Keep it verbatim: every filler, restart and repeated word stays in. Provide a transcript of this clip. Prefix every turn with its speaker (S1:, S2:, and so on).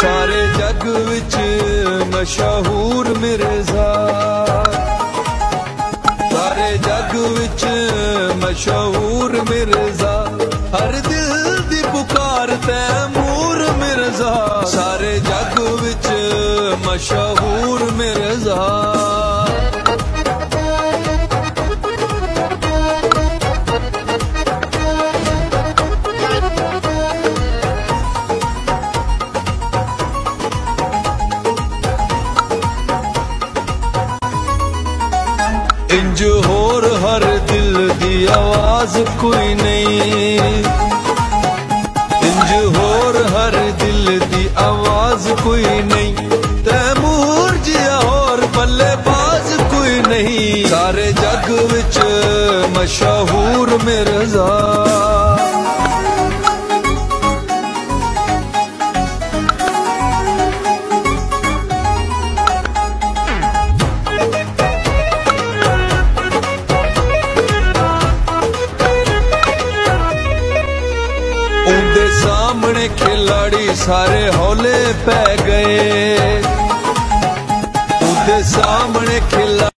S1: सारे जग विच मशहूर मिर्जा, सारे जग विच मशहूर मिर्जा, हर दिल दी पुकार तैमूर मिर्जा, सारे जग विच मशहूर मिर्जा। इंज होर हर दिल दी आवाज कोई नहीं, इंज होर हर दिल दी आवाज कोई नहीं, तैमूर जिया होर बल्लेबाज कोई नहीं, सारे जग विच मशहूर मिर्जा। उनके सामने खिलाड़ी सारे हौले पै गए, उनके सामने खिलाड़ी